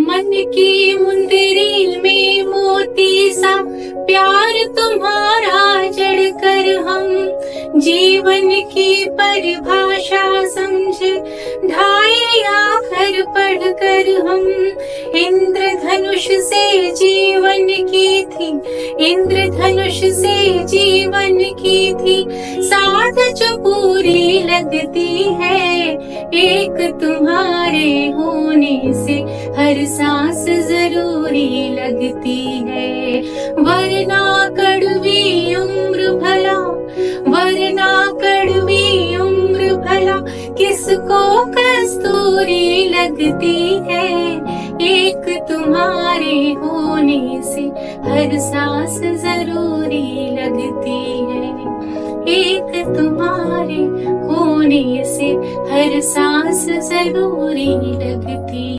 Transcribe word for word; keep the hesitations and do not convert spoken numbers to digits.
मन की मुंदरी में मोती सा प्यार तुम्हारा जड़ कर हम जीवन की परिभाषा समझ ढाई आखर पढ़ कर हम इंद्रधनुष से जीवन की थी इंद्रधनुष से जीवन की थी साथ जो पूरी लगती है एक तुम्हारे होने से हर सांस जरूरी लगती है। वरना कड़वी उम्र भला वरना कड़वी उम्र भला किसको कस्तूरी लगती है एक तुम्हारे होने से हर सांस जरूरी लगती है एक तुम्हारे होने से हर सांस जरूरी लगती